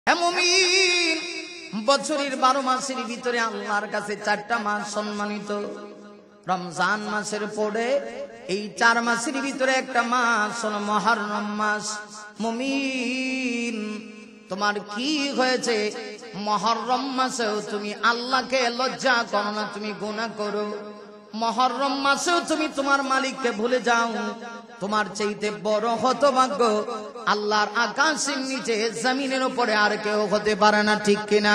মুমিন, বছরের 12 মাসের ভিতরে আল্লাহর কাছে 4টা মাস সম্মানিত। রমজান মাসের পরে এই 4 মাসের ভিতরে একটা মাস হলো মুহররম মাস। মুমিন, তোমার কি হয়েছে? মুহররম মাসেও তুমি আল্লাহকে লজ্জা করো না, তুমি গুনাহ করো। মুহররম মাসেও তুমি তোমার মালিককে ভুলে যাও। তোমার চাইতে বড় হতভাগ্য আল্লাহর আকাশের নিচে জমিনের উপরে আর কেউ হতে পারে না, ঠিক কিনা?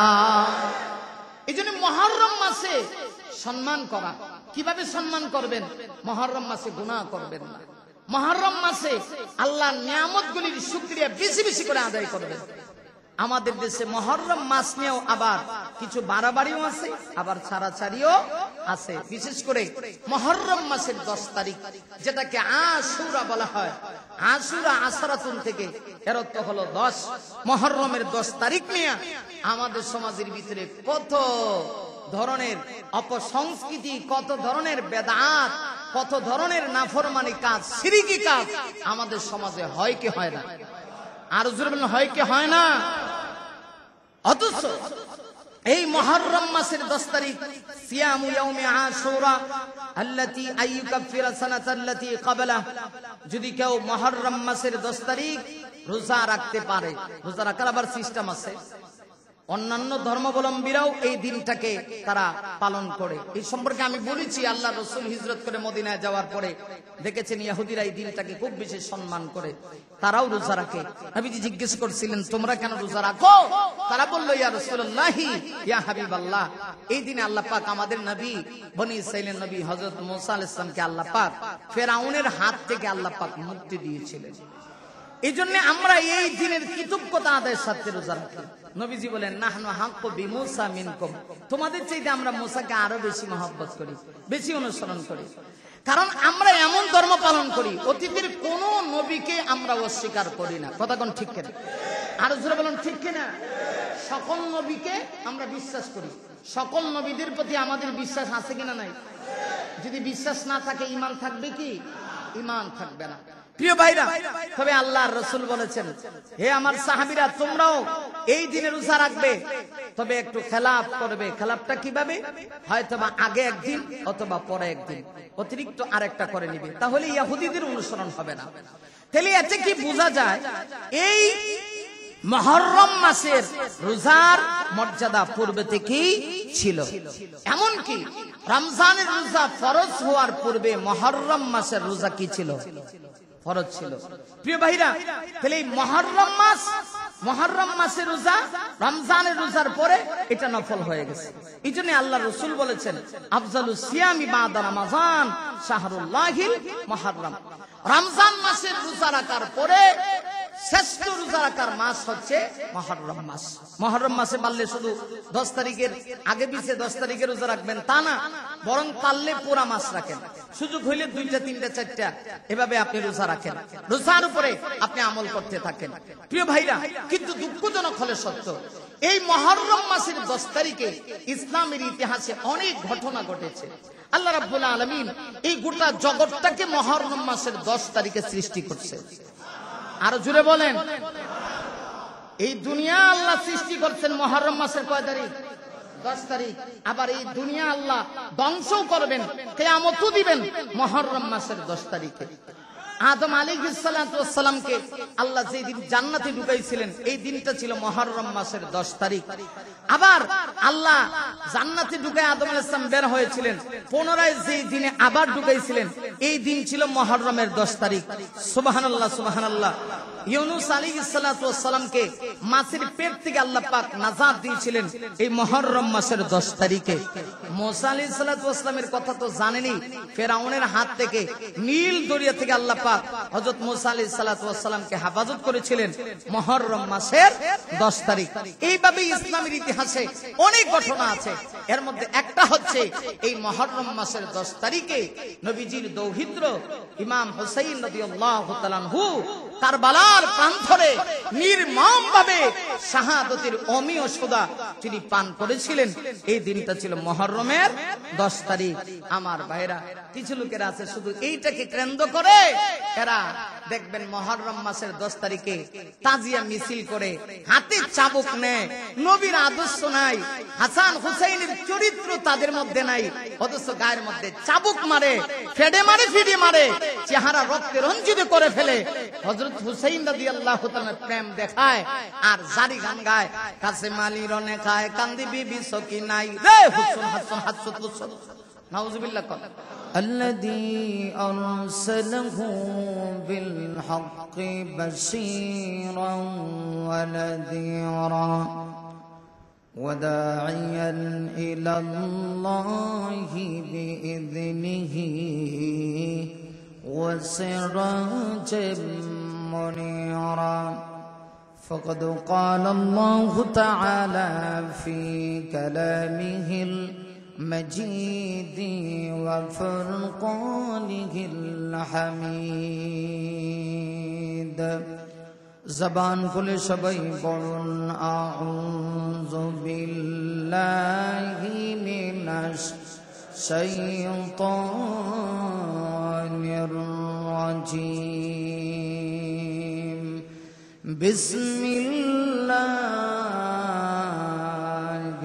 এই জন্য মুহররম মাসে সম্মান করা। কিভাবে সম্মান করবেন? মুহররম মাসে গুনাহ করবেন না। মুহররম মাসে আল্লাহর নিয়ামতগুলির শুকরিয়া বেশি বেশি করে আদায় করবেন। আমাদের দেশে মুহররম মাস নিয়েও আবার কিছু বাড়াবাড়িও আছে, আবার ছাড়াছাড়িও আছে। বিশেষ করে মুহররম মাসের 10 তারিখ, যেটাকে আশুরা বলা হয়, আশুরা আশরাতুন থেকে এর অর্থ হলো 10। মুহররমের 10 তারিখ নিয়ে আমাদের সমাজের ভিতরে কত ধরনের অপসংস্কৃতি, কত ধরনের বেদাত, কত ধরনের নাফরমানি কাজ, শিরকি কাজ আমাদের সমাজে হয় কি হয় না? আর জোরে বলেন, হয় কি হয় না? অথচ এই মুহররম মাসের 10 তারিখ সিয়ামু ইয়াউমি আশুরা আল্লাতী আইয়ুকাফিরা সানাতাল্লাতী ক্বাবলা, যদি কেউ মুহররম মাসের 10 তারিখ রোজা রাখতে পারে, রোজা রাখার আবার সিস্টেম আছে। অন্যান্য ধর্মাবলম্বীরাও এই দিনটাকে তারা পালন করে। এই সম্পর্কে আমি বলেছি, আল্লাহ রাসূল হিজরত করে মদিনায় যাওয়ার পরে দেখেছেন ইহুদিরা এই দিনটাকে খুব বেশি সম্মান করে, তারাও রোজা রাখে। নবীজি জিজ্ঞেস করছিলেন, তোমরা কেন রোজা রাখো? তারা বলল, ইয়া রাসূলুল্লাহ, ইয়া হাবিবাল্লাহ, এই দিনে আল্লাহ পাক আমাদের নবী, বনি ইসরাঈলের নবী হযরত মূসা আলাইহিস সালামকে আল্লাহ পাক ফেরাউনের হাত থেকে আল্লাহ পাক মুক্তি দিয়েছিলেন। এই জন্য আমরা এই দিনের কৃতজ্ঞতা আদায়ের সাথে রোজা রাখি। নবীজি বলেন, নাহনু হাক্কু বিমূসা মিনকুম, তোমাদের চাইতে আমরা মুসাকে আরো বেশি মহব্বত করি, বেশি অনুসরণ করি। কারণ আমরা এমন ধর্ম পালন করি, অতীতের কোন নবীকে আমরা অস্বীকার করি না। কথা কোন ঠিক কিনা? আর জোরে বলুন, ঠিক কিনা? সকল নবীকে আমরা বিশ্বাস করি। সকল নবীদের প্রতি আমাদের বিশ্বাস আছে কিনা? নাই। যদি বিশ্বাস না থাকে ঈমান থাকবে কি? ঈমান থাকবে না। প্রিয় ভাইরা, তবে আল্লাহর রাসূল বলেছেন, হে আমার সাহাবীরা, তোমরাও এই দিনে রোজা রাখবে, তবে একটু খেলাফ করবে। খেলাফটা কিভাবে? হয়তোবা আগে একদিন অথবা পরে একদিন অতিরিক্ত আরেকটা করে নিবে, তাহলে ইহুদিদের অনুসরণ হবে না। তাহলে এতে কি বোঝা যায়? এই মুহররম মাসের রোজার মর্যাদা পূর্বে থেকেই ছিল। এমনকি রমজানের রোজা ফরজ হওয়ার পূর্বে মুহররম মাসের রোজা কি ছিল? ফরজ ছিল। প্রিয় ভাইরা, তাহলে এই মুহররম মাসের রোজা রমজানের রোজার পরে এটা নফল হয়ে গেছে। এই জন্য আল্লাহ রাসূল বলেছেন, আফজালুস সিয়ামি বাদা রমাযান শাহরুল্লাহিল মুহররম, রমজান মাসের রোজা রাখার পরে শ্রেষ্ঠ রোজা রাখার মাস হচ্ছে মুহররম মাস। মুহররম মাসে পারলে শুধু 10 তারিখের আগে পিছে 10 তারিখের রোজা রাখবেন তা না, বরং পারলে পুরা মাস রাখেন। সুযোগ হইলে 2টা 3টা 4টা এভাবে আপনি রোজা রাখেন, রোজার উপরে আপনি আমল করতে থাকেন। প্রিয় ভাইরা, কিন্তু দুঃখজনক হলে সত্য, এই মুহররম মাসের 10 তারিখে ইসলামের ইতিহাসে অনেক ঘটনা ঘটেছে। আল্লাহ রাব্বুল আলামিন এই গোটা জগৎটাকে মুহররম মাসের 10 তারিখে সৃষ্টি করছে। আরো জুড়ে বলেন, এই দুনিয়া আল্লাহ সৃষ্টি করছেন মুহররম মাসের কয় তারিখ? 10 তারিখ। আবার এই দুনিয়া আল্লাহ ধ্বংস করবেন, কিয়ামতও দিবেন মুহররম মাসের 10 তারিখে। আদম আলাইহিস সালাতু ওয়াস সালামকে আল্লাহ যেই দিন জান্নাতে ঢুকাইছিলেন, এই দিনটা ছিল মুহররম মাসের 10 তারিখ। আবার আল্লাহ জান্নাতে ঢুকায় আদম আলাইহিস সালাম বের হয়েছিলেন, পুনরায় যেই দিনে আবার ঢুকাইছিলেন, এই দিন ছিল মুহররমের 10 তারিখ। সুবহানাল্লাহ, সুবহানাল্লাহ। ইউনূস আলাইহিস সালাতু ওয়াস সালামকে মাছের পেট থেকে আল্লাহ পাক নাজাত দিয়েছিলেন এই মুহররম মাসের 10 তারিখে। মুসা আলাইহিস সালাতু ওয়াস সালামের কথা তো জানেনই, ফেরাউনের হাত থেকে নীল দরিয়া থেকে আল্লাহ পাক হযরত মুসা আলাইহিস সালাতু ওয়াস সালামকে হেফাজত করেছিলেন মুহররম মাসের 10 তারিখ। এইভাবে ইসলামের ইতিহাসে অনেক ঘটনা আছে। এর মধ্যে একটা হচ্ছে এই মুহররম মাসের 10 তারিখে নবীজির দৌহিত্র ইমাম হুসাইন রাদিয়াল্লাহু তাআলা আনহু কারবালার প্রান্তরে নির্মমভাবে শাহাদাতের অমীয় সুধা তিনি পান করেছিলেন। এই দিনটা ছিল মুহররমের 10 তারিখ। আমার ভাইরা, কিছু লোকেরা আছে শুধু এইটাকে কেন্দ্র করে এরা দেখবেন মুহররম মাসের 10 তারিখে তাজিয়া মিছিল করে হাতে চাবুক নেয়, নবীর আদর্শ নাই, হাসান হুসাইনের চরিত্র তাদের মধ্যে নাই, অথচ গায়ের মধ্যে চাবুক মারে, ফেডে মারে, ফিডে মারে, চেহারা রক্তে রঞ্জিত করে ফেলে। হযরত হুসাইন রাদিয়াল্লাহু তাআলা প্রেম দেখায় আর জারি গান গায়, কাছে মালি রনে খায় কান্দি বিবি সকি নাই রে হুসন হাসান হাসুত হুসন। নাউযুবিল্লাহ। الذي أرسله بالحق بشيرا ونذيرا وداعيا إلى الله بإذنه وسراجا منيرا. فقد قال الله تعالى في كلامه المجيد وفرقانه الحميد. زبان كل شبي قول أعوذ بالله من الشيطان الرجيم. بسم الله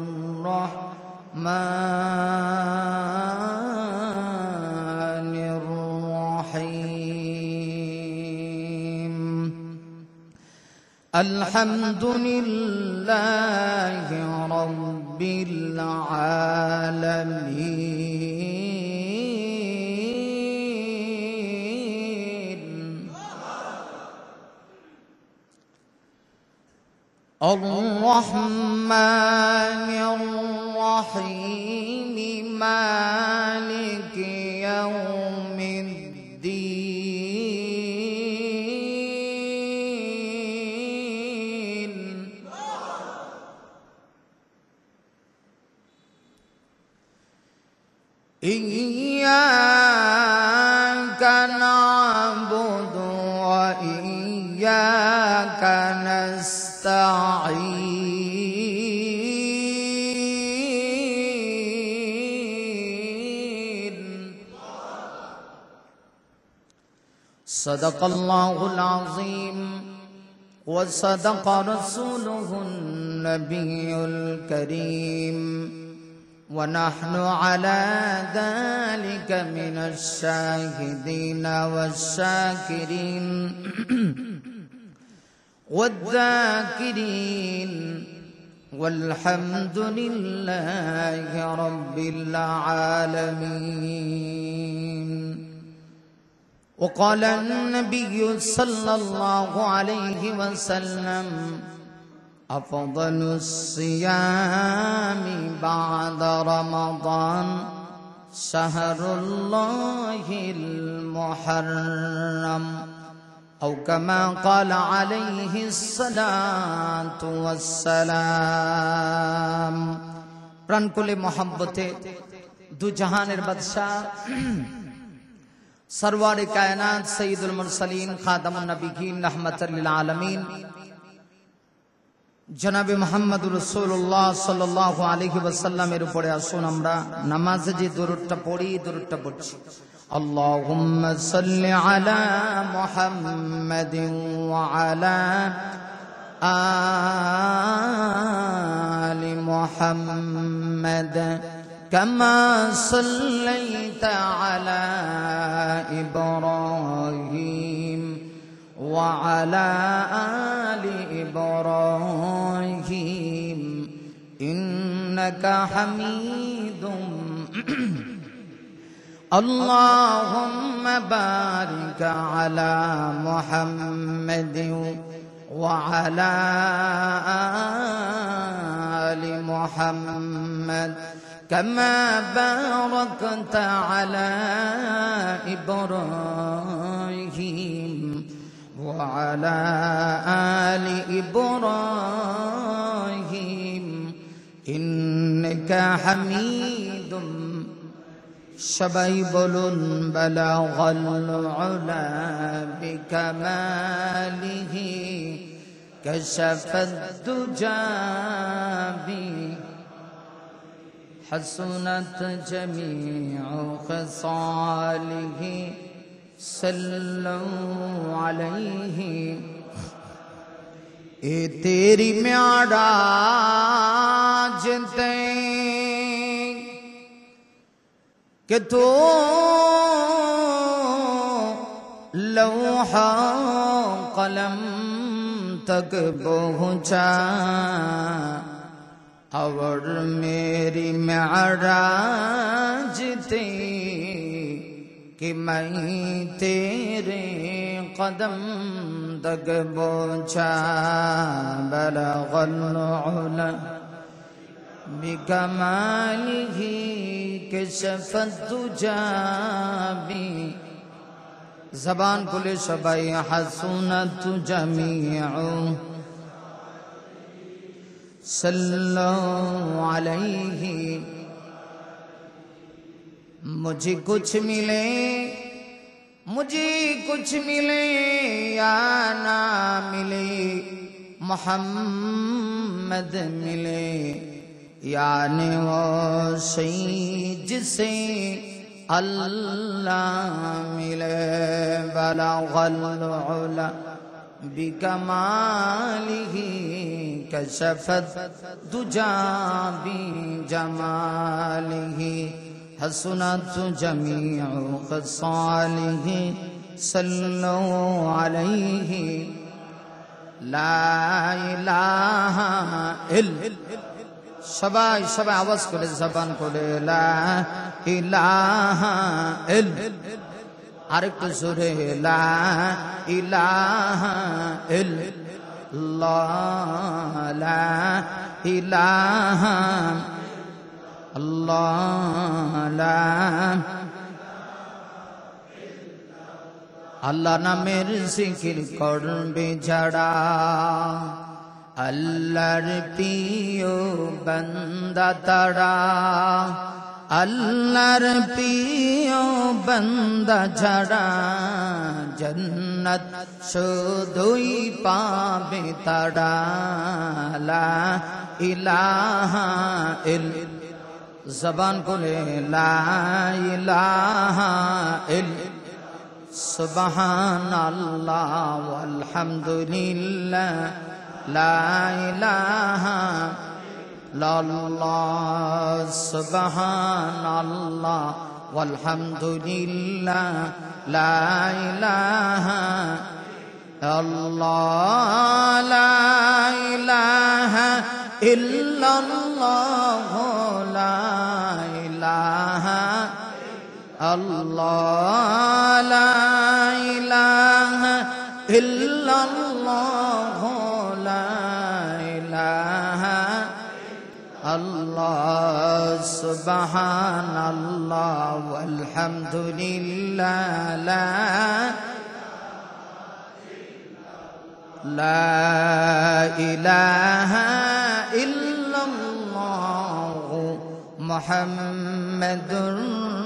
الرحمن الرحيم. الحمد لله رب العالمين. الرحمن الرحيم مالك يوم الدين. إياك نعبد وإياك نستعين. صدق الله العظيم وصدق رسوله النبي الكريم ونحن على ذلك من الشاهدين والشاكرين والذاكرين والحمد لله رب العالمين. وقال النبي صلى الله عليه وسلم أفضل الصيام بعد رمضان شهر الله المحرم أو كما قال عليه الصلاة والسلام. প্রাণকুলে মহব্বতে দু জাহানের বাদশা সরওয়ারে কায়নাত সৈয়দুল মুরসালিন খাতামুন নবিয়্যিন রাহমাতাল লিল আলামিন জনাবে মুহাম্মদুর রাসূলুল্লাহ সাল্লাল্লাহু আলাইহি ওয়াসাল্লামের উপরে আসুন আমরা নামাজে যে দরুদটা পড়ি, দরুদটা পড়ছি। আল্লাহুম্মা সাল্লি আলা মুহাম্মাদিন ওয়া আলা আলি মুহাম্মাদ কামা সাল্লাইতা আলা ইব্রাহিম وعلى آل إبراهيم إنك حميد. اللهم بارك على محمد وعلى آل محمد كما باركت على إبراهيم وعلى آل إبراهيم إنك حميد. সবাই বলুন বালাগাল উলা বিকামালিহি কাশাফাদ দুজা বি হাসনাত জামিউ খিসালিহি सल्लू अलैहि। ए तेरी म्याराज ते कि तो लौहा कलम तक पहुँचा और मेरी मेराज थी कि मैं तेरे कदम तक पहुँचा। बलगल उला बिकमालिही कशफत दुजा बी। ज़बान खुले सबाई हसनत जमीउ सल्लल्लाहु अलैहि। मुझे कुछ मिले या ना मिले, मोहम्मद मिले यानी वो सही जिसे अल्लाह मिले। बलगल उला बिकमालिही कशफत दुजा बिजमालिही हसनत जमीउ खसालिही सल्लल्लाहु अलैहि। ला इलाहा इल्लल्लाह। সবাই সবাই আওয়াজ করে জবান করে লা ইলাহা ইল্লাল্লাহ। আরেকটু জোরে লা ইলাহা ইল্লাল্লাহ। লা ইলাহা আল্লাহ। লা আল্লাহ নামের জিকির করবে যারা আল্লাহর প্রিয় বান্দা তারা। আল্লাহর প্রিয় বান্দা যারা জান্নাত শুধুই পাবে তারা। লা ইলাহা ইল্লাল্লাহ। জবান খুলে লা ইলাহা ইল্লাল্লাহ। সুবহানাল্লাহ ওয়ালহামদুলিল্লাহ লা ইলাহা ইল্লাল্লাহ। সুবহানাল্লাহ ওয়ালহামদুলিল্লাহ লা ইলাহা ইল্লাল্লাহ। লা ইলাহা ইল্লাল্লাহ। লা ইলাহা ইল্লাল্লাহ। লা ইলাহা ইল্লাল্লাহ। আল্লাহ সুবহানাল্লাহ ওয়ালহামদুলিল্লাহ লা ইলাহা ইল্লাল্লাহ মুহাম্মাদুর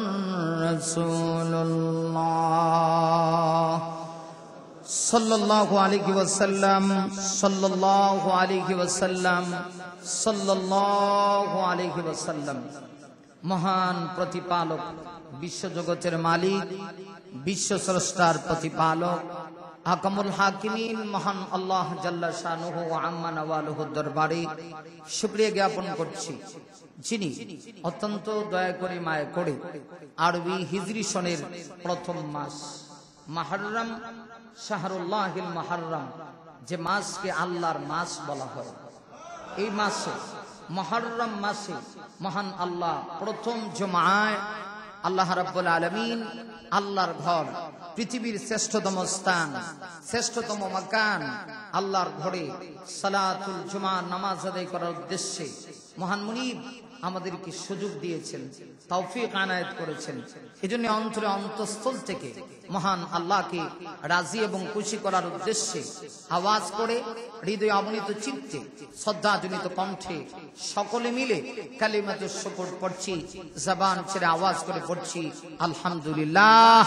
রাসূলুল্লাহ সাল্লাল্লাহু আলাইহি ওয়াসাল্লাম সাল্লাল্লাহু আলাইহি ওয়াসাল্লাম সাল্লাল্লাহু আলাইহি ওয়াসাল্লাম। মহান প্রতিপালক, বিশ্বজগতের মালিক, বিশ্ব স্রষ্টার প্রতিপালক, হাকামুল হাকিমিন মহান আল্লাহ জাল্লা শানুহু ওয়া আম্মা নওয়ালুহুর দরবারে শুকরিয়া জ্ঞাপন করছি, যিনি অত্যন্ত দয়া করে মায়া করে আরবি হিজরি সনের প্রথম মাস মুহররম শাহরুল্লাহিল মুহররম, যে মাসকে আল্লাহর মাস বলা হয়, এই মাসে মুহররম মাসে মহান আল্লাহ প্রথম জুমায় আল্লাহ রাব্বুল আলামিন আল্লাহর ঘর, পৃথিবীর শ্রেষ্ঠতম স্থান, শ্রেষ্ঠতম মাকান, আল্লাহর ঘরে সালাতুল জুমা নামাজ আদায় করার উদ্দেশ্যে মহান মুনিব আমাদেরকে সুযোগ দিয়েছেন, তৌফিক আনায়েত করেছেন। এজন্য অন্তরে অন্তঃস্থল থেকে মহান আল্লাহকে রাজি এবং খুশি করার উদ্দেশ্যে আওয়াজ করে হৃদয় অবনীত চিত্তে শ্রদ্ধাজনিত কণ্ঠে সকলে মিলে কালিমাতুশ শুকর পড়ছি, জবান ছেড়ে আওয়াজ করে পড়ছি আলহামদুলিল্লাহ।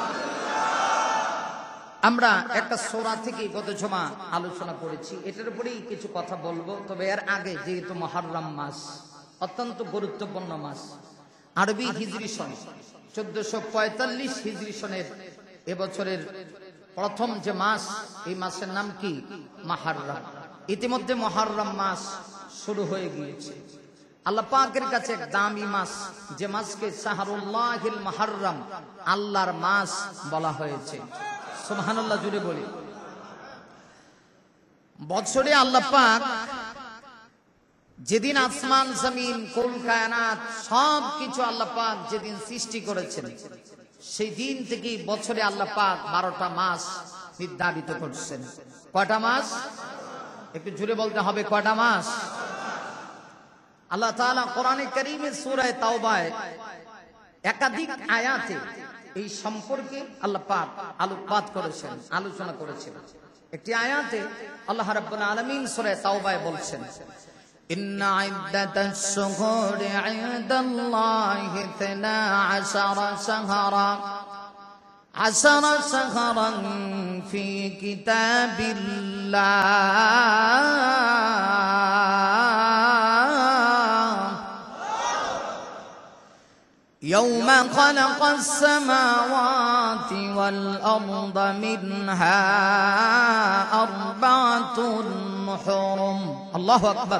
আমরা একটা সূরা থেকে গত জুমা আলোচনা করেছি, এটার উপরেই কিছু কথা বলবো। তবে এর আগে যেহেতু মুহররম মাস অত্যন্ত গুরুত্বপূর্ণ মাস, আরবি হিজরি সন 1445 হিজরি সনের এবছরের প্রথম যে মাস, এই মাসের নাম কি? মুহররম। ইতিমধ্যে মুহররম মাস শুরু হয়ে গিয়েছে। আল্লাহ পাকের কাছে এক দামি মাস, যে মাসকে শাহরুল্লাহিল মুহররম, আল্লাহর মাস বলা হয়েছে। সুবহানাল্লাহ, জুড়ে বলি। বছরে আল্লাহ পাক যেদিন আসমান জমিন কুল কায়নাত সব কিছু আল্লাহ পাক যেদিন সৃষ্টি করেছেন, সেই দিন থেকে বছরে আল্লাহ পাক 12টা মাস নির্ধারিত করছেন। কয়টা মাস? একটু জুড়ে বলতে হবে, কয়টা মাস? আল্লাহ তাআলা কোরআনে কারীমের সূরা তাওবায় একাধিক আয়াতে এই সম্পর্কে আল্লাহ পাক আলোকপাত করেছেন, আলোচনা করেছেন। একটি আয়াতে আল্লাহ রাব্বুল আলামিন সূরা তাওবায় বলছেন, ইন্না ইদ্দাতাশ শুহুরি ইনদাল্লাহি 12 শাহরান ফি কিতাবিল্লাহ ইয়াওমা খালাকাস সামাওয়াতি ওয়াল আরদা মিনহা আরবাতুন হুরুম। আল্লাহু আকবার।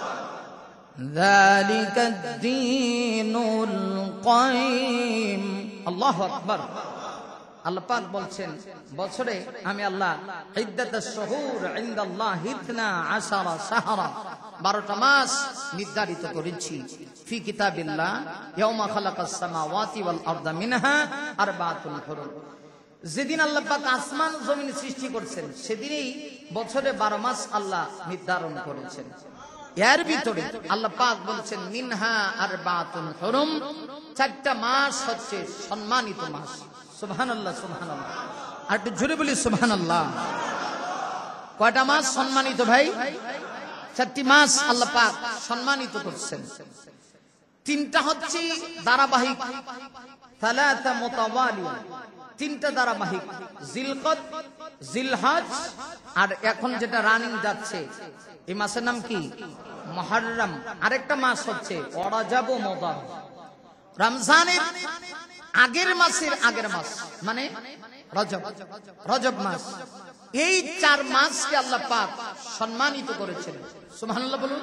যালিকাদ দীনুল কাইয়িম। আল্লাহু আকবার। আল্লাহ পাক বলছেন, বছরে আমি আল্লাহ ইদ্দাতাশ শুহুর ইনদাল্লাহি 12 শাহরা, 12টা মাস নির্ধারিত করেছি। ফি কিতাবিল্লাহ ইয়াওমা খালাকাস সামাওয়াতি ওয়াল আরদা মিনহা আরবাতুন হুরুম। যেদিন আল্লাহ পাক আসমান জমিন সৃষ্টি করেছেন, সেদিনই বছরে 12 মাস আল্লাহ নির্ধারণ করেছেন। এর ভিতরে আল্লাহ পাক বলছেন মিনহা আরবাতুন হুরুম, 4টা মাস হচ্ছে সম্মানিত মাস। সুবহানাল্লাহ, সুবহানাল্লাহ। আর একটু জোরে বলি সুবহানাল্লাহ। কয়টা মাস সম্মানিত ভাই? 4টি মাস আল্লাহ পাক সম্মানিত করছেন। 3টা হচ্ছে ধারাবাহিক, সালাসা মুতাওয়ালিয়া, 3টা ধারাবাহিক, জিলকদ, জিলহজ, আর এখন যেটা রানিং যাচ্ছে এই মাসের নাম কি? মুহররম। আরেকটা মাস হচ্ছে রজব ও মুদার। রমজানের আগের মাসের আগের মাস মানে রজব, রজব মাস। এই 4 মাসকে আল্লাহ পাক সম্মানিত করেছেন। সুবহানাল্লাহ বলুন।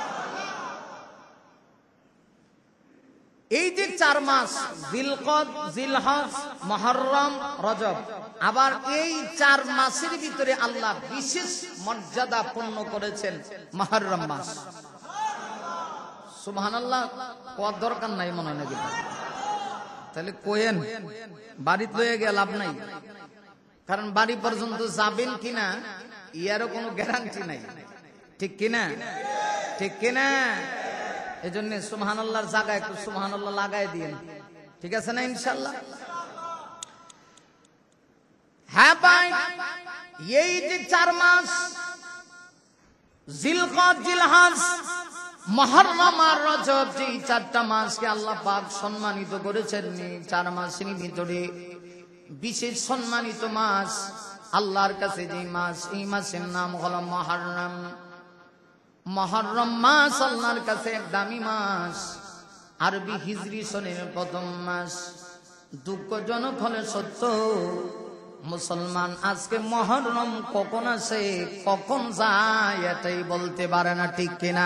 এই যে 4 মাস, জিলকদ, জিলহজ, মুহররম, রজব, আবার এই 4 মাসের ভিতরে আল্লাহ বিশেষ মর্যাদা পূর্ণ করেছেন মুহররম মাস। সুবহানাল্লাহ। কোয়ার দরকার নাই মনে হয় নাকি? তাহলে কোয়েন, বাড়িতে লয়ে গিয়ে লাভ নাই, কারণ বাড়ি পর্যন্ত যাবেন কিনা ইয়ারও কোনো গ্যারান্টি নাই। ঠিক কিনা? ঠিক কিনা? এই জন্য সুবহানাল্লাহর জায়গায় একটু সুবহানাল্লাহ লাগাই দিয়েন, ঠিক আছে না ইনশাআল্লাহ? হ্যাঁ ভাই, এই যে 4 মাস জিলকদ, জিলহজ, মুহররম আর রজব, যে 4টা মাসকে আল্লাহ পাক সম্মানিত করেছেন, 4 মাসের ভিতরে বিশেষ সম্মানিত মাস আল্লাহর কাছে যে মাস, এই মাসের নাম হলো মুহররম। মুহররম মাস আল্লাহর কাছে এক দামি মাস, আরবি হিজরি সনের প্রথম মাস। দুঃখজনক হলে সত্য, মুসলমান আজকে মুহররম কখন আসে কখন যায় এটাই বলতে পারে না। ঠিক কিনা?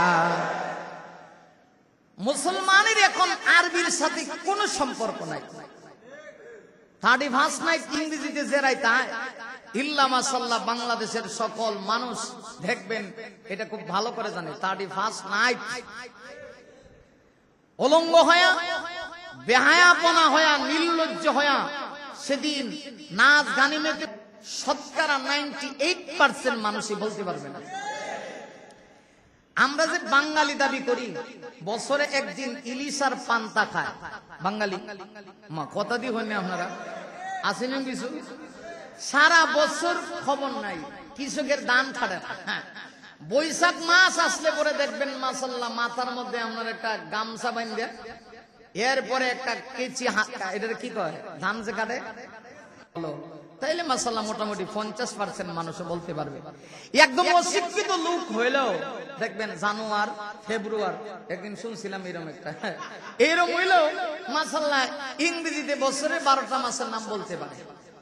মুসলমানের এখন আরবির সাথে কোনো সম্পর্ক নাই। 31 নাইট ইংরেজিতে জেরাই তাই ইল্লা মাশাআল্লাহ বাংলাদেশের সকল মানুষ দেখবেন এটা খুব ভালো করে জানে। 31 নাইট অলঙ্গ হয়া, বেহায়াপনা হয়া, নির্লজ্জ হয়া সেদিন নাচ গানে মেতে শতকরা 98% মানুষই বলতে পারবে না। আমরা যে বাঙালি দাবি করি, বছরে একদিন ইলিশ আর পান্তা খায় বাঙালি। মা কথা দিয়ে হয়নি আপনারা আসেন কিছু, সারা বছর খবর নাই, কৃষকের দান ছাড়ে না। হ্যাঁ, বৈশাখ মাস আসলে পরে দেখবেন মাশাআল্লাহ মাথার মধ্যে আপনার একটা গামছা বাঁধে, এরপরে একটা কেচি, এটার কি কয়, ধান যে কাটে, তাইলে মাশাআল্লাহ মোটামুটি 50% মানুষ বলতে পারবে। একদম অশিক্ষিত লোক হইলেও দেখবেন জানুয়ারি, ফেব্রুয়ারি, একদিন শুনছিলাম এরকম একটা, এরকম হইলেও মাশাআল্লাহ ইংরেজিতে বছরে 12টা মাসের নাম বলতে পারে।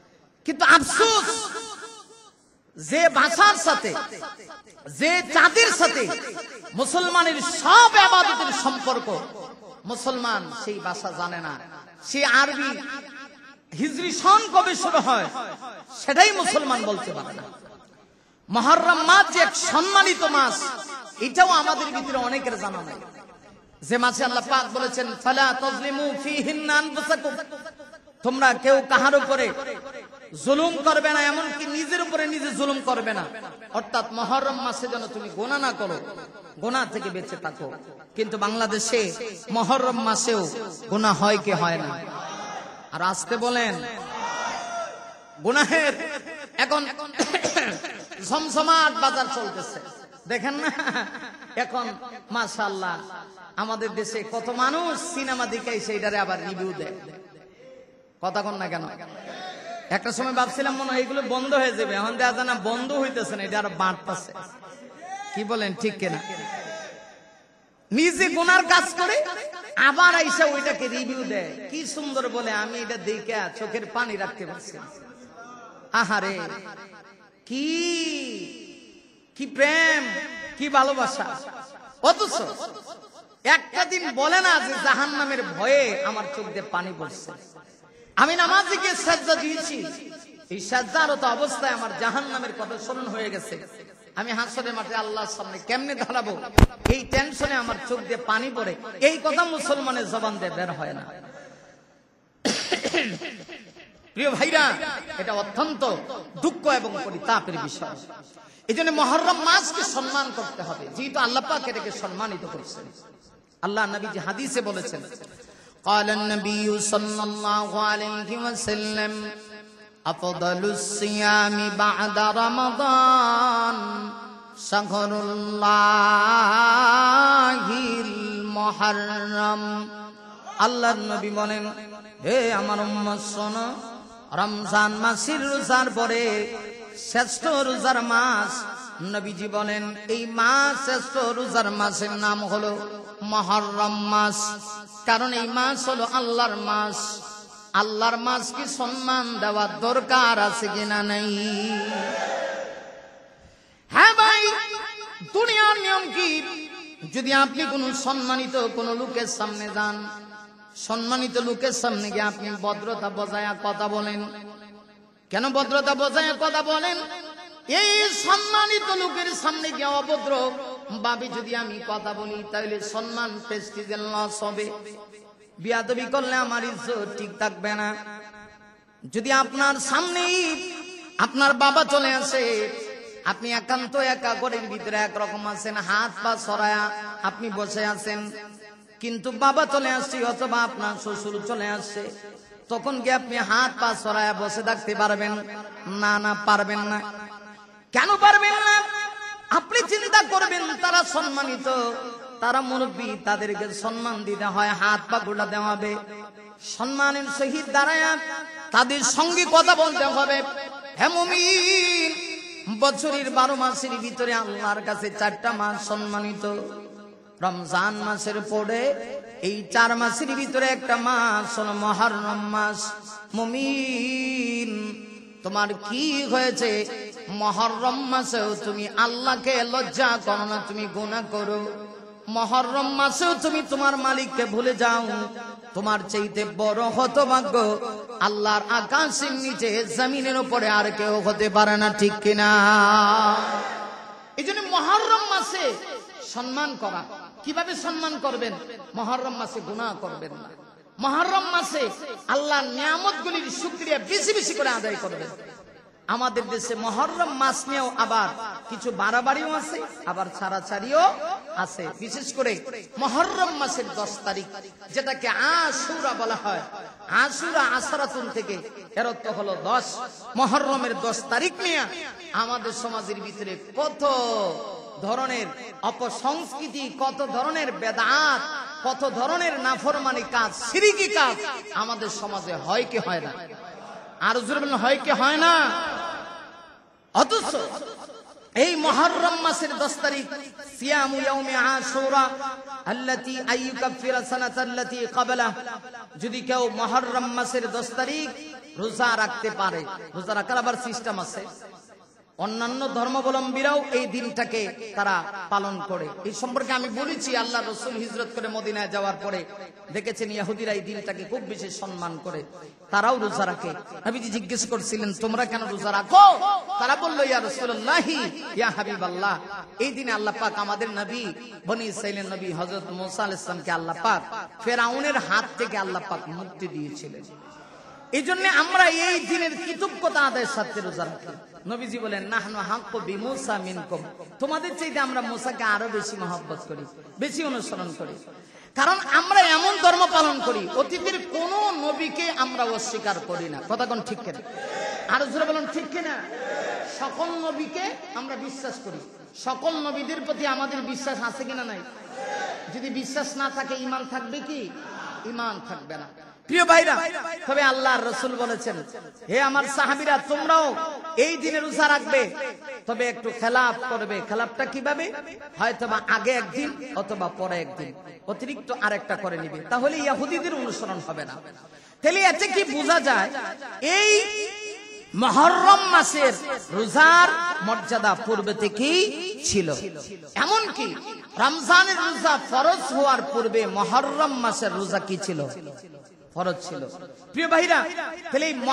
কিন্তু আফসোস, যে ভাষার সাথে, যে চাঁদের সাথে মুসলমানের সব ইবাদতের সম্পর্ক, মুসলমান সেই ভাষা জানে না। সে আরবি হিজরি সন কবে শুরু হয় সেটাই মুসলমান বলতে পারে না। মুহররম মাস যে এক সম্মানিত মাস, এটাও আমাদের ভিতরে অনেকের জানা নাই। যে মাসে আল্লাহ পাক বলেছেন ফালা তাজলিমু ফীহিন্না আনফুসাকুম, তোমরা কেউ কাহার উপরে জুলুম করবে না, এমনকি নিজের উপরে নিজে জুলুম করবে না। অর্থাৎ মুহররম মাসে যেন তুমি গুনাহ না করো, গুনাহ থেকে বেঁচে থাকো। কিন্তু বাংলাদেশে মুহররম মাসেও গুনাহ হয় কি হয় না? আর আজকে বলেন গুনাহের এখন জমজমাট বাজার চলতেছে, দেখেন না? এখন মাশাআল্লাহ আমাদের দেশে কত মানুষ সিনেমা দেখে সেইটারে আবার রিভিউ দেয়, কথা কন না কেন? একটা সময় ভাবছিলাম মনে হয় এগুলো বন্ধ হয়ে যাবে, এখন দেখা যায় না বন্ধ হইতেছে না, এটা আরো বাড়তেছে। কি বলেন, ঠিক কিনা? নিজে গুনার কাজ করে আবার আইসা ওইটাকে রিভিউ দেয়, কি সুন্দর বলে। আমি এটা দেখে চোখের পানি রাখতে পারছি। আহারে, কি কি প্রেম, কি ভালোবাসা! অথচ একটা দিন বলে না যে জাহান্নামের ভয়ে আমার চোখ দিয়ে পানি পড়ছে। আমি নামাজে গিয়ে সাজদা দিয়েছি, এই সাজদারত অবস্থায় আমার জাহান্নামের কথা স্মরণ হয়ে গেছে। আমি হাসরের মাঠে আল্লাহর সামনে কেমনে দাঁড়াবো, এই টেনশনে আমার চোখ দিয়ে পানি পড়ে। এই কথা মুসলমানের জবান দিয়ে বের হয় না। প্রিয় ভাইরা, এটা অত্যন্ত দুঃখ এবং পরিতাপের বিষয়। এই জন্য মুহররম মাসকে সম্মান করতে হবে, যেহেতু আল্লাহ পাক এটাকে সম্মানিত করেছেন। আল্লাহ নবীজি হাদিসে বলেছেন, قال النبي صلى الله عليه وسلم أفضل الصيام بعد رمضان شهر الله المحرم। আল্লাহর নবী বলেন, হে আমার উম্মত শোনো, রমজান মাসের রোজার পরে শ্রেষ্ঠ রোজার মাস। নবীজি বলেন এই মাস, শ্রেষ্ঠ রোজার মাসের নাম হলো মুহররম মাস। কারণ এই মাস হলো আল্লাহর মাস। আল্লাহর মাসকে সম্মান দেওয়ার দরকার আছে কিনা নাই? হ্যাঁ ভাই, দুনিয়ার নিয়ম কি, যদি আপনি কোন সম্মানিত কোন লোকের সামনে যান, সম্মানিত লোকের সামনে গিয়ে আপনি ভদ্রতা বজায় কথা বলেন। কেন ভদ্রতা বজায় কথা বলেন? এই সম্মানিত লোকের সামনে গিয়ে অভদ্র ভাবে যদি আমি কথা বলি, তাহলে সম্মান প্রেস্টিজের লস হবে। বিয়াদবি করলে আমার ইজ্জত ঠিক থাকবে না। যদি আপনার সামনেই আপনার বাবা চলে আসে, আপনি একান্ত একা ঘরের ভিতরে একরকম আছেন, হাত পা ছড়ায়া আপনি বসে আছেন, কিন্তু বাবা চলে আসছে অথবা আপনার শ্বশুর চলে আসছে, তখন কি আপনি হাত পা ছড়ায়া বসে থাকতে পারবেন? না, না, পারবেন না। কেন পারবেন না? আপনি চিন্তা করবেন তারা সম্মানিত, তারা মুরব্বী, তাদেরকে সম্মান দিতে হয়, হাত পা গুলা দেওয়া হবে, সম্মানের সহিত দাঁড়ায় তাদের সঙ্গে কথা বলতে হবে। হে মুমিন, বছরের 12 মাসের ভিতরে আল্লাহর কাছে 4টা মাস সম্মানিত। রমজান মাসের পরে এই 4 মাসের ভিতরে একটা মাস হলো মুহররম মাস। মুমিন, তোমার কি হয়েছে? মুহররম মাসেও তুমি আল্লাহকে লজ্জা করো না, তুমি গুনাহ করো। মুহররম মাসেও তুমি তোমার মালিককে ভুলে যাও। তোমার চাইতে বড় হতভাগ্য আল্লাহর আকাশের নিচে জমিনের উপরে আর কেউ হতে পারে না, ঠিক কিনা? এই জন্য মুহররম মাসে সম্মান করা। কিভাবে সম্মান করবেন? মুহররম মাসে গুনাহ করবেন না। মুহররম মাসে আল্লাহর নিয়ামতগুলির শুকরিয়া বেশি বেশি করে আদায় করবেন। আমাদের দেশে মুহররম মাস নিয়েও আবার কিছু বাড়াবাড়িও আছে, আবার ছাড়াছাড়িও আছে। বিশেষ করে মুহররম মাসের 10 তারিখ, যেটাকে আশুরা বলা হয়, আশুরা আশরাতুন থেকে এর অর্থ হলো 10। মুহররমের 10 তারিখ নিয়ে আমাদের সমাজের ভিতরে কত ধরনের অপসংস্কৃতি, কত ধরনের বেদাত, কত ধরনের নাফরমানি কাজ, শিরকি কাজ আমাদের সমাজে হয় কি হয় না? আর জোরে বলেন, হয় কি হয় না? অথচ এই মুহররম মাসের 10 তারিখ সিয়ামু ইয়াউমি আশুরা আল্লাতী আইয়ুকাফিরা সানাতাল্লাতী ক্বাবলা, যদি কেউ মুহররম মাসের 10 তারিখ রোজা রাখতে পারে। রোজা রাখার আবার সিস্টেম আছে, অন্যান্য ধর্মাবলম্বীরাও এই দিনটাকে তারা পালন করে। এই সম্পর্কে আমি বলেছি, আল্লাহ রসুল হিজরত করে মদিনায় যাওয়ার পরে দেখেছেন ইহুদিরা এই দিনটাকে খুব বেশি সম্মান করে, তারাও রোজা রাখে। নবীজি জিজ্ঞেস করছিলেন তোমরা কেন রোজা রাখো? তারা বলল ইয়া রাসূলুল্লাহ ইয়া হাবিবাল্লাহ, এই দিনে আল্লাহ পাক আমাদের নবী বনি ইসরাইলের নবী হযরত মূসা আলাইহিস সালামকে আল্লাহ পাক ফেরাউনের হাত থেকে আল্লাহ পাক মুক্তি দিয়েছিলেন। এই জন্য আমরা এই দিনের কৃতজ্ঞতা আদায়ের সাথে রোজা রাখি। নবীজি বলেন নাহনু হাক্কু বিমূসা মিনকুম, তোমাদের চাইতে আমরা মূসাকে আরো বেশি মহব্বত করি, বেশি অনুসরণ করি। কারণ আমরা এমন ধর্ম পালন করি, অতীতের কোন নবীকে আমরা অস্বীকার করি না। কথা কোন ঠিক কিনা? আরো জোরে বলুন ঠিক কিনা? সকল নবীকে আমরা বিশ্বাস করি। সকল নবীদের প্রতি আমাদের বিশ্বাস আছে কিনা নাই? যদি বিশ্বাস না থাকে ঈমান থাকবে কি? ঈমান থাকবে না। প্রিয় ভাইরা, তবে আল্লাহর রাসূল বলেছেন হে আমার সাহাবীরা তোমরাও এই দিনে রোজা রাখবে, তবে একটু খেলাফ করবে। খেলাফটা কিভাবে? হয়তোবা আগে একদিন অথবা পরে একদিন অতিরিক্ত আরেকটা করে নিবে, তাহলে ইহুদিদের অনুসরণ হবে না। তাহলে এতে কি বোঝা যায়? এই মুহররম মাসের রোজার মর্যাদা পূর্বে থেকেই ছিল। এমনকি রমজানের রোজা ফরজ হওয়ার পূর্বে মুহররম মাসের রোজা কি ছিল? ফরজ ছিল। প্রিয় ভাইরা, তাহলে এই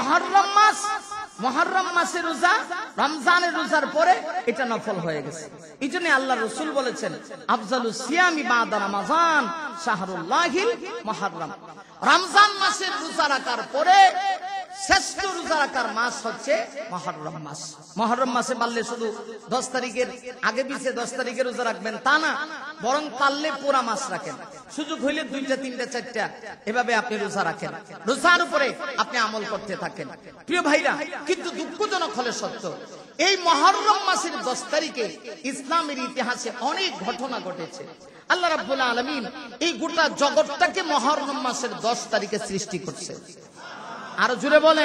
মুহররম মাসের রোজা রমজানের রোজার পরে এটা নফল হয়ে গেছে। এই জন্য আল্লাহ রাসূল বলেছেন আফজালুস সিয়ামি বাদা রমাজান শাহরুল্লাহিল মুহররম, রমজান মাসের রোজা রাখার পরে শ্রেষ্ঠ রোজা রাখার মাস হচ্ছে মুহররম মাস। মুহররম মাসে পারলে শুধু 10 তারিখের আগে পিছে 10 তারিখের রোজা রাখবেন তা না, বরং পারলে পুরা মাস রাখেন। সুযোগ হইলে 2টা 3টা 4টা এভাবে আপনি রোজা রাখেন, রোজার উপরে আপনি আমল করতে থাকেন। প্রিয় ভাইরা, কিন্তু দুঃখজনক হলে সত্য, এই মুহররম মাসের 10 তারিখে ইসলামের ইতিহাসে অনেক ঘটনা ঘটেছে। আল্লাহ রাব্বুল আলামিন এই গোটা জগৎটাকে মুহররম মাসের 10 তারিখে সৃষ্টি করছে। আরো জুড়ে বলেন,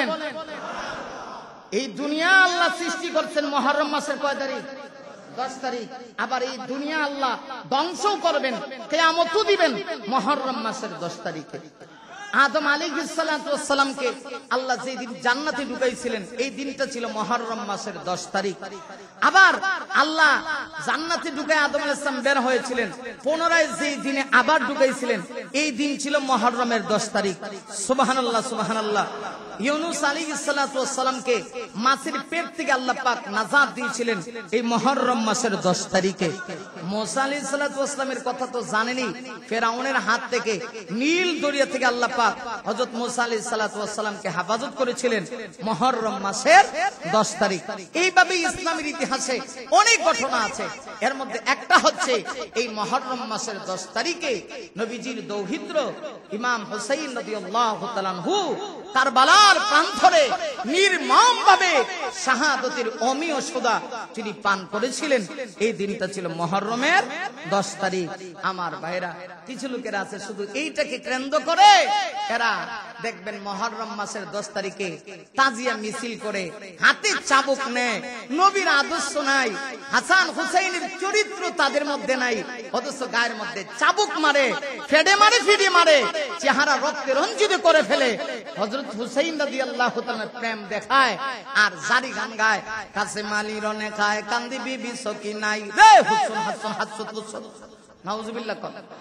এই দুনিয়া আল্লাহ সৃষ্টি করছেন মুহররম মাসের কয় তারিখ? 10 তারিখ। আবার এই দুনিয়া আল্লাহ ধ্বংস করবেন, কিয়ামতও দিবেন মুহররম মাসের 10 তারিখে। আদম আলাইহিস সালাতু ওয়াস সালামকে আল্লাহ যেই দিন জান্নাতে ঢুকাইছিলেন এই দিনটা ছিল মুহররম মাসের 10 তারিখ। আবার আল্লাহ জান্নাতে ঢুকায় আদম আলাইহিস সালাম বের হয়েছিলেন, পুনরায় যেই দিনে আবার ঢুকাইছিলেন এই দিন ছিল মুহররমের 10 তারিখ। সুবহানাল্লাহ সুবহানাল্লাহ। ইউনূস আলাইহিস সালাতু ওয়াস সালামকে মাছের পেট থেকে আল্লাহ পাক নাজাত দিয়েছিলেন এই মুহররম মাসের 10 তারিখে। মুসা আলাইহিস সালাতু ওয়াস সালামের কথা তো জানেনই, ফেরাউনের হাত থেকে নীল দরিয়া থেকে আল্লাহ পাক হযরত মুসা আলাইহিস সালাতু ওয়াস সালামকে হেফাজত করেছিলেন মুহররম মাসের 10 তারিখ। এইভাবে ইসলামের ইতিহাসে অনেক ঘটনা আছে, এর মধ্যে একটা হচ্ছে এই মুহররম মাসের 10 তারিখে নবীজির দৌহিত্র ইমাম হুসাইন রাদিয়াল্লাহু তাআলা আনহু কারবালার প্রান্তরে নির্মমভাবে শাহাদাতের অমীয় সুধা তিনি পান করেছিলেন। এই দিনটা ছিল মুহররমের 10 তারিখ। আমার ভাইরা, কিছু লোকেরা আছে শুধু এইটাকে কেন্দ্র করে এরা দেখবেন মুহররম মাসের 10 তারিখে তাজিয়া মিছিল করে, হাতে চাবুক নেয়, নবীর আদর্শ নাই, হাসান হুসাইনের চরিত্র তাদের মধ্যে নাই, অথচ গায়ের মধ্যে চাবুক মারে, ফেডে মারে, ফিডে মারে, চেহারা রক্তে রঞ্জিত করে ফেলে হযরত হুসাইন রাদিয়াল্লাহু তাআলা প্রেম দেখায় আর জারি গান গায়, কাসেম আলী রনে খায় কান্দি বিবি সকি নাই রে হুসন হাসান হাসত হুসন, নাউজুবিল্লাহ।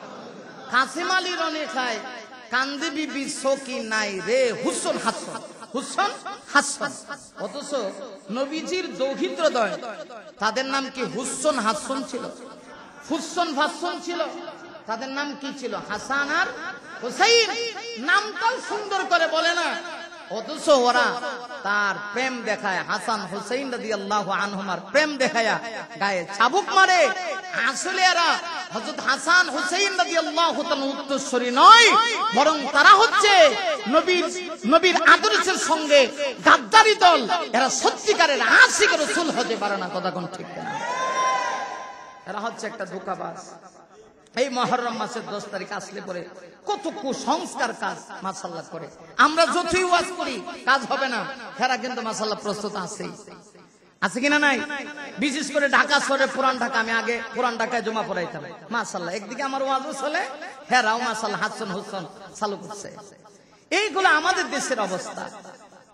কাসেম আলী রনে খায় কান্দি বিবি সকি নাই রে হুসন হাসান, হুসন হাসান। অথচ নবীজির দৌহিত্রদ্বয় তাদের নাম কি হুসন হাসান ছিল, হুসন ভাসন ছিল, তাদের নাম কি ছিল? হাসান আর হুসাইন। নামটাও সুন্দর করে বলে না, অথচ ওরা তার প্রেম দেখায়, হাসান হুসাইন রাদিয়াল্লাহু আনহুমার প্রেম দেখায়া গায়ে চাবুক মারে। আসলে এরা হযরত হাসান হুসাইন রাদিয়াল্লাহু তাআলা উত্তরসূরি নয়, বরং তারা হচ্ছে নবীর আদর্শের সঙ্গে গাদ্দারি দল। এরা সত্যিকারের আশিক রাসূল হতে পারে না। কথা কোন ঠিক না? এরা হচ্ছে একটা ধোঁকাবাজ। এই মুহররম মাসের 10 তারিখ আসলে পরে কত কুসংস্কার কাজ মাশাআল্লাহ করে। আমরা যতই ওয়াজ করি কাজ হবে না, এরা কিন্তু মাশাআল্লাহ প্রস্তুত আছেই। আছে কিনা নাই? বিশেষ করে ঢাকা শহরে পুরান ঢাকা, আমি আগে পুরান ঢাকায় জমা পড়াইতাম মাশাআল্লাহ। একদিকে আমার ওয়াজও চলে, হেরাও মাশাআল্লাহ হাসান হুসান চালু করছে। এইগুলো আমাদের দেশের অবস্থা।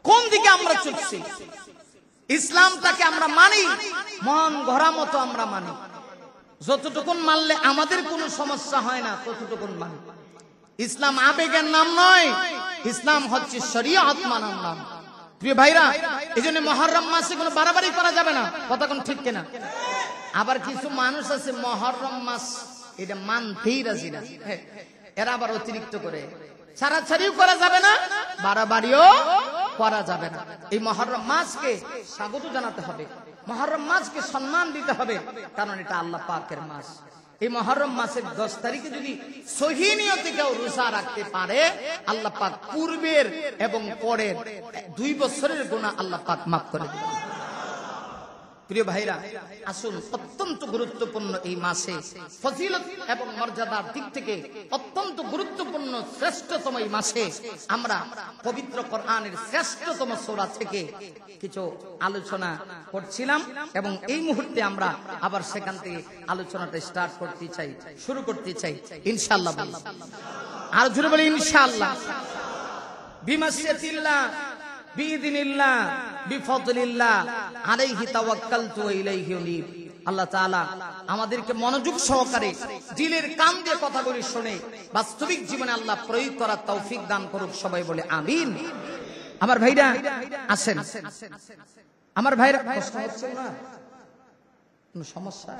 কোন দিকে আমরা ছুটছি? ইসলামটাকে আমরা মানি, মন গড়া মতো আমরা মানি। যতটুকুন মানলে আমাদের কোনো সমস্যা হয় না ততটুকুন মানি। ইসলাম আবেগের নাম নয়, ইসলাম হচ্ছে শরীয়ত মানার নাম। প্রিয় ভাইরা, এইজন্য মুহররম মাসে কোনো বাড়াবাড়ি করা যাবে না। কথা কোন ঠিক কিনা? আবার কিছু মানুষ আছে মুহররম মাস এটা মানতেই রাজি না, এরা আবার অতিরিক্ত করে। ছাড়াছাড়িও করা যাবে না, বাড়াবাড়িও করা যাবে না। এই মুহররম মাসকে স্বাগত জানাতে হবে, মুহররম মাসকে সম্মান দিতে হবে, কারণ এটা আল্লাহ পাকের মাস। এই মুহররম মাসের 10 তারিখে যদি সহিহ নিয়তে কেউ রোজা রাখতে পারে, আল্লাহ পাক পূর্বের এবং পরের 2 বছরের গুনাহ আল্লাহ পাক মাফ করে দেবেন। প্রিয় ভাইরা, আসুন, অত্যন্ত গুরুত্বপূর্ণ এই মাসে ফজিলত এবং মর্যাদার দিক থেকে অত্যন্ত গুরুত্বপূর্ণ শ্রেষ্ঠতম এই মাসে আমরা পবিত্র কোরআনের শ্রেষ্ঠতম সূরা থেকে কিছু আলোচনা করছিলাম এবং এই মুহূর্তে আমরা আবার সেখান থেকে আলোচনাটা স্টার্ট করতে চাই, শুরু করতে চাই ইনশাআল্লাহ। আর জোরে বলি ইনশাআল্লাহ। বিমাশিয়াতিল্লাহ বিইذنিল্লাহ বিফদলিল্লাহ আলাইহি তাওয়াক্কালতু ওয়া ইলাইহি উনীব। আল্লাহ তাআলা আমাদেরকে মনোযোগ সহকারে দিলের কান দিয়ে কথাগুলি শুনে বাস্তবিক জীবনে আল্লাহ প্রয়োগ করার তৌফিক দান করুক। সবাই বলে আমিন। আমার ভাইরা আসেন, আমার ভাইরা, কষ্ট হচ্ছে না? কোনো সমস্যা?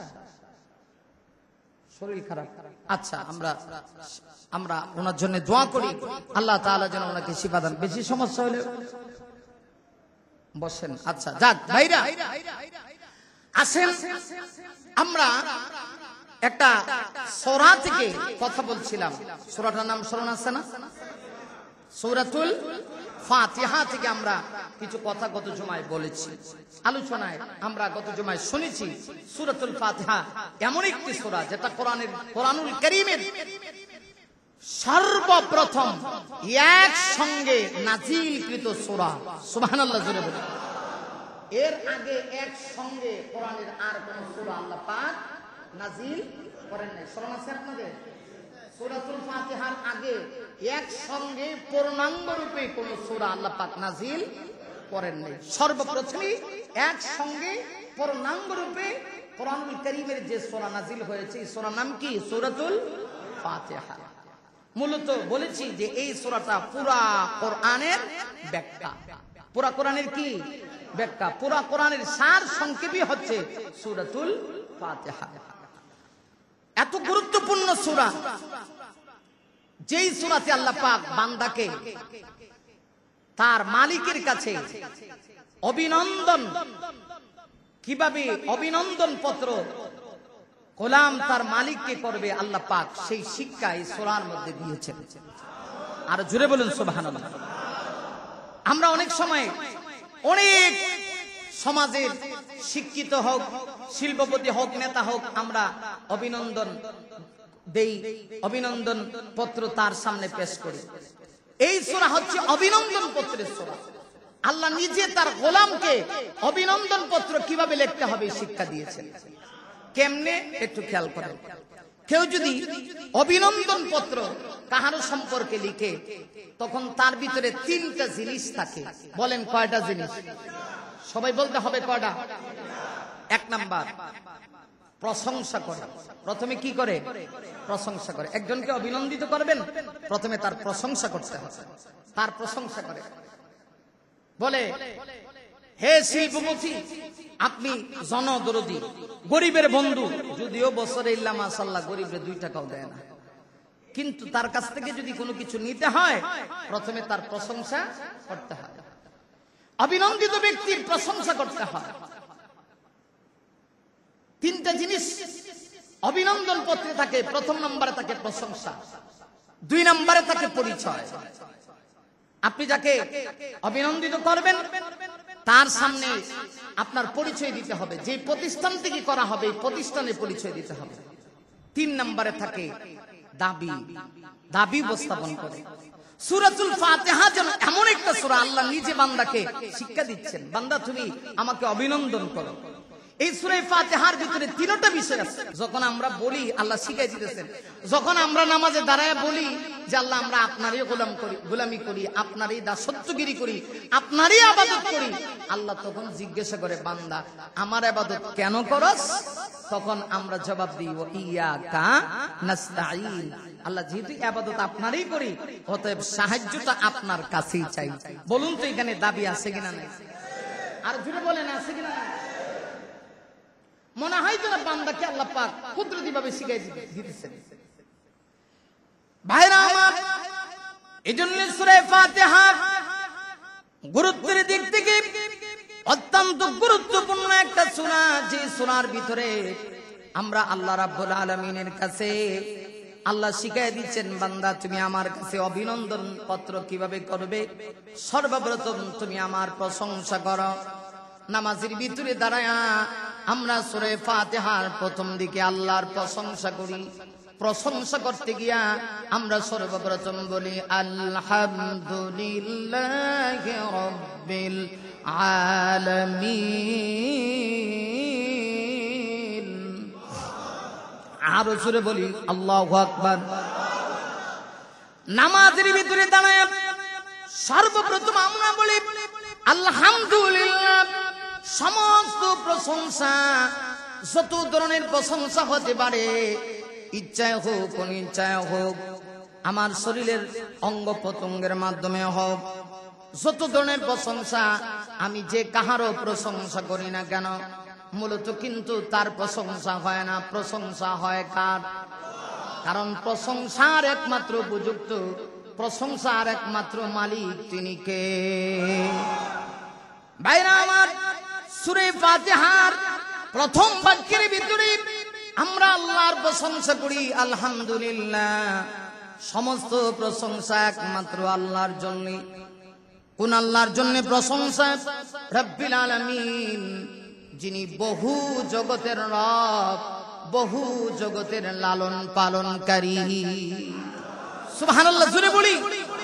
শরীর খারাপ? আচ্ছা, আমরা ওনার জন্য দোয়া করি, আল্লাহ তাআলা যেন ওনাকে শিফা দান। বেশি সমস্যা হলে বসেন। আচ্ছা, যাক ভাইরা আসেন, আমরা একটা সূরা থেকে কথা বলছিলাম। সূরাটার নাম স্মরণ আছে না? সূরাতুল ফাতিহা থেকে আমরা কিছু কথা গত জুমায় বলেছি, আলোচনায় আমরা গত জুমায় শুনেছি। সূরাতুল ফাতিহা এমন একটি সূরা যেটা কোরআনুল কারীমের সর্বপ্রথম একসঙ্গে নাজিলকৃত সূরা। সুবহানাল্লাহ, জোরে বলুন। এর আগে একসঙ্গে কোরআনের আর কোন সূরা আল্লাহ পাক নাজিল করেন নাই। স্মরণ আছে আপনাদের? সূরাতুল ফাতিহার আগে একসঙ্গে পূর্ণাঙ্গ রূপে কোন সূরা আল্লাহ পাক নাজিল করেন নাই। সর্বপ্রথমই একসঙ্গে পূর্ণাঙ্গ রূপে কোরআনুল কারীমের যে সূরা নাজিল হয়েছে, এই সূরার নাম কি? সূরাতুল ফাতিহা। মূলত বলেছি যে এই সূরাটা পুরা কোরআনের ব্যাখ্যা। পুরা কোরআনের কি ব্যাখ্যা? পুরা কোরআনের সার সংক্ষেপই হচ্ছে সূরাতুল ফাতিহা। এত গুরুত্বপূর্ণ সূরা, যেই সূরাতে আল্লাহ পাক বান্দাকে তার মালিকের কাছে অভিনন্দন, কিভাবে অভিনন্দন পত্র গোলাম তার মালিককে করবে আল্লাহ পাক, সেই শিক্ষা এই সূরার মধ্যে দিয়েছেন। আর জোরে বলুন সুবহানাল্লাহ। আমরা অনেক সময় অনেক সমাজের শিক্ষিত হোক, শিল্পপতি হোক, নেতা হোক, আমরা অভিনন্দন দেই, অভিনন্দন পত্র তার সামনে পেশ করি। এই সূরা হচ্ছে অভিনন্দন পত্রের সূরা। আল্লাহ নিজে তার গোলামকে অভিনন্দন পত্র কিভাবে লিখতে হবে শিক্ষা দিয়েছেন। কেমনে একটু খেয়াল করেন। কেউ যদি অভিনন্দন পত্র কাহারো সম্পর্কে লিখে, তখন তার ভিতরে 3টা জিনিস থাকে। বলেন কয়টা জিনিস? সবাই বলতে হবে কয়টা? 1 নাম্বার, প্রশংসা করে। প্রথমে কি করে? প্রশংসা করে। একজনকে অভিনন্দিত করবেন, প্রথমে তার প্রশংসা করতে হবে। তার প্রশংসা করে, বলে, হে শিল্পপতি, আপনি জনদরদী, গরিবের বন্ধু। যদিও বছরে ইল্লা মাশাআল্লাহ গরিবের 2 টাকাও দেয় না, কিন্তু তার কাছ থেকে যদি কোনো কিছু নিতে হয়, প্রথমে তার প্রশংসা করতে হয়। অভিনন্দিত ব্যক্তির প্রশংসা করতে হয়। 3টা জিনিস অভিনন্দন পত্রে থাকে। প্রথম নম্বরে থাকে প্রশংসা, 2 নম্বরে থাকে পরিচয়। আপনি যাকে অভিনন্দিত করবেন তার সামনে আপনার পরিচয় দিতে হবে। যে প্রতিষ্ঠান থেকে করা হবে এই প্রতিষ্ঠানের পরিচয় দিতে হবে। 3 নম্বরে থাকে দাবি, দাবি উপস্থাপন করে। সূরাতুল ফাতিহা যেন এমন একটা সূরা, আল্লাহ নিজে বান্দাকে শিক্ষা দিচ্ছেন, বান্দা তুমি আমাকে অভিনন্দন করো। এই সূরা ফাতিহার ভিতরে তিনটা বিষয় আছে। যখন আমরা বলি আল্লাহ শিখাই দিতেছেন, যখন আমরা নামাজে দাঁড়ায় বলি যে আল্লাহ আমরা আপনারই গোলামি করি, আপনারই দাসত্বগিরি করি, আপনারই ইবাদত করি, আল্লাহ তখন জিজ্ঞাসা করে বান্দা আমার ইবাদত কেন করস? তখন আমরা জবাব দিই ওয়া ইয়াকা নাস্তাঈন, আল্লাহ যেহেতু ইবাদত আপনারই করি অতএব সাহায্যটা আপনার কাছেই চাই। বলুন তো এখানে দাবি আছে কিনা নাই? আর জুড়ে বলেন আছে কিনা নাই? মনে হয় যেন বান্দাকে আল্লাহ পাক কুদরতি ভাবে শিখাই দিতেছেন। ভাইরা আমার, এজন্য সূরা ফাতিহা গুরুত্বের দিক থেকে অত্যন্ত গুরুত্বপূর্ণ একটা সূরা, যে সূরার ভিতরে আমরা আল্লাহ রাব্বুল আলামিনের কাছে আল্লাহ শিখাই দিচ্ছেন বান্দা তুমি আমার কাছে অভিনন্দন পত্র কিভাবে করবে। সর্বপ্রথম তুমি আমার প্রশংসা করো। নামাজের ভিতরে দাঁড়ায়া আমরা সূরা ফাতিহার প্রথম দিকে আল্লাহর প্রশংসা করি। প্রশংসা করতে গিয়া আমরা সর্বপ্রথম বলি আলহামদুলিল্লাহি রাব্বিল আলামিন। আরো জোরে বলি আল্লাহু আকবার। নামাজের ভিতরে দাঁড়ায় সর্বপ্রথম আমরা বলি আলহামদুলিল্লাহ। সমস্ত প্রশংসা, যত ধরনের প্রশংসা হতে পারে, ইচ্ছায় হোক অনিচ্ছায় হোক, আমার শরীরের অঙ্গ প্রত্যঙ্গের মাধ্যমে হোক, যত ধরনের প্রশংসা, আমি যে কাহারও প্রশংসা করি না কেন মূলত কিন্তু তার প্রশংসা হয় না, প্রশংসা হয় কার? কারণ প্রশংসার একমাত্র উপযুক্ত, প্রশংসার একমাত্র মালিক তিনি কে? ভাইরা আমার, সূরা ফাতিহার প্রথম বাক্যের ভিতরে আমরা আল্লাহর প্রশংসা করি আলহামদুলিল্লাহ। সমস্ত প্রশংসা একমাত্র আল্লাহর জন্য। কোন আল্লাহর জন্য প্রশংসা? রব্বিল আলামিন, যিনি বহু জগতের রব, বহু জগতের লালন পালনকারী। সুবহানাল্লাহ, জোরে বলি।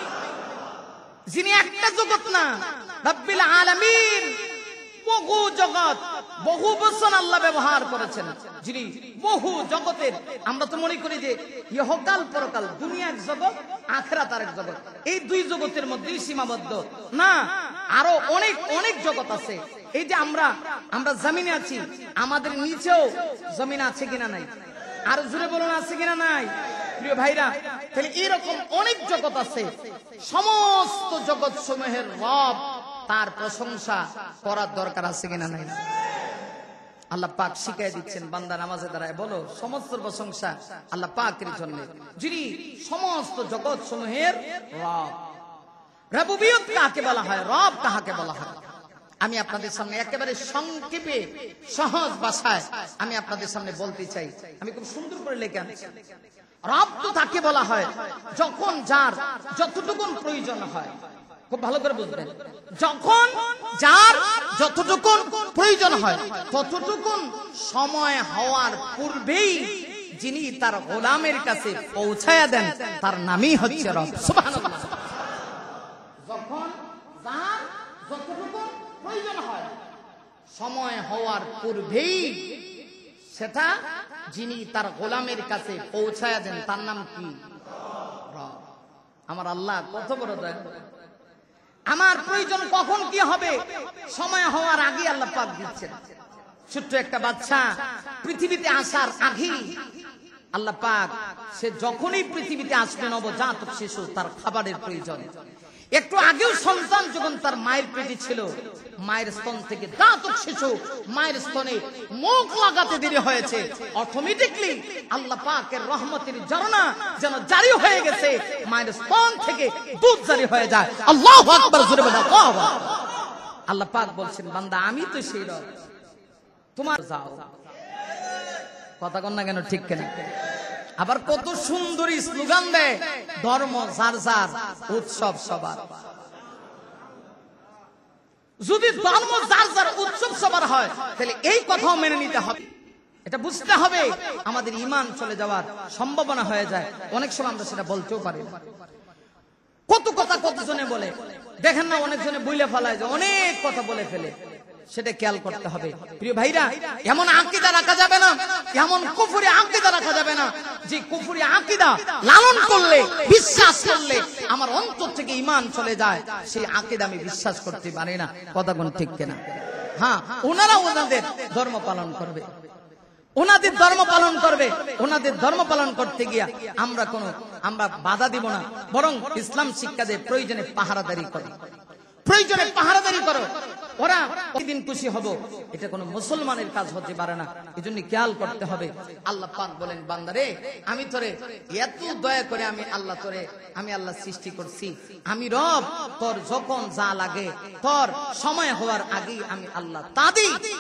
যিনি একটা জগৎ না, রব্বিল আলামিন, বহু জগৎ, বহু বচন আল্লাহ ব্যবহার করেছেন। যিনি বহু জগতের, আমরা তো মনে করি যে ইহকাল পরকাল, দুনিয়া এক জগৎ, আখিরাত আরেক জগৎ, এই দুই জগতের মধ্যেই সীমাবদ্ধ না, আরো অনেক অনেক জগৎ আছে। এই যে আমরা জমিনে আছি, আমাদের নিচেও জমিন আছে কিনা নাই? আর জুড়ে বলুন আছে কিনা নাই? প্রিয় ভাইরা, তাহলে এরকম অনেক জগৎ আছে। সমস্ত জগৎ সমূহের রব, তার প্রশংসা করার দরকার আছে কিনা নাই? আল্লাহ পাক শিখাই দিচ্ছেন বান্দা নামাজে দাঁড়ায় বলো সমস্ত প্রশংসা আল্লাহ পাকের জন্য, যিনি সমস্ত জগৎ সমূহের রব। রবুবিয়ত কাকে বলা হয়? রব কাহাকে বলা হয়? আমি আপনাদের সামনে একেবারে সংক্ষেপে সহজ ভাষায় আমি আপনাদের সামনে বলতে চাই। আমি খুব সুন্দর করে লিখে আনছি। রব তো তাকে বলা হয় যখন যার যতটুকু প্রয়োজন হয়। খুব ভালো করে বুঝবেন, যখন যার যতটুকু প্রয়োজন হয় ততটুকু সময় হওয়ার পূর্বেই যিনি তার গোলামের কাছে পৌঁছায়া দেন তার নামই হচ্ছে রব। সুবহানাল্লাহ। যখন যার যতটুকু প্রয়োজন হয় সময় হওয়ার পূর্বেই সেটা যিনি তার গোলামের কাছে পৌঁছায়া দেন তার নাম কি? রব। আমার আল্লাহ কত বড় দয়ালু। আমার প্রয়োজন কখন কি হবে সময় হওয়ার আগে আল্লাহ পাক দিচ্ছেন। ছোট্ট একটা বাচ্চা পৃথিবীতে আসার আগে আল্লাহ পাক, সে যখনই পৃথিবীতে আসবে নবজাতক শিশু, তার খাবারের প্রয়োজন। একটু আগেও সন্তান যখন তার মায়ের পেটে ছিল, মায়ের স্তন থেকে জাতক শিশু মায়ের স্তনে মুখ লাগাতে দেরি হয়েছে, অটোমেটিকলি আল্লাহ পাকের রহমতের ঝর্ণা যেন জারি হয়ে গেছে, মায়ের স্তন থেকে দুধ জারি হয়ে যায়। আল্লাহু আকবার, জোরে বলো আল্লাহু আকবার। আল্লাহ পাক বলছেন বান্দা আমি তো সেই রব, তোমার যাও। কথা কন না কেন? ঠিক কেন? আবার কত সুন্দর স্লোগান দেয়, ধর্ম যার যার, উৎসব সবার। যদি ধর্ম যার যার, উৎসব সবার হয়, তাহলে এই কথাও মেনে নিতে হবে। এটা বুঝতে হবে, আমাদের ঈমান চলে যাওয়ার সম্ভাবনা হয়ে যায়। অনেক সময় আমরা সেটা বলতেও পারি না। কত কথা কতজনে বলে, দেখেন না অনেকজনে বইলে ফেলায় যে অনেক কথা বলে ফেলে। সেটা খেয়াল করতে হবে। প্রিয় ভাইরা, এমন আকীদা রাখা যাবে না, এমন কুফরি আকীদা রাখা যাবে না যে কুফরি আকীদা লালন করলে, বিশ্বাস করলে আমার অন্তর থেকে ঈমান চলে যায়, সেই আকীদা আমি বিশ্বাস করতে পারি না। কথা কোন ঠিক কিনা? হ্যাঁ, ওনারা ওনাদের ধর্ম পালন করবে, ওনাদের ধর্ম পালন করবে, ওনাদের ধর্ম পালন করতে গিয়া আমরা বাধা দিব না, বরং ইসলাম শিক্ষা দিয়ে প্রয়োজনে পাহারাদারি করো, প্রয়োজনে পাহারাদারি করো। ওরা প্রতিদিন খুশি হব, এটা কোনো মুসলমানের কাজ হতে পারে না। এজন্য খেয়াল করতে হবে। আল্লাহ পাক বলেন, বান্দারে আমি তোরে এত দয়া করে আমি আল্লাহ সৃষ্টি করছি, আমি রব, তোর যখন যা লাগে তোর সময় হওয়ার আগেই আমি আল্লাহ তা দিই।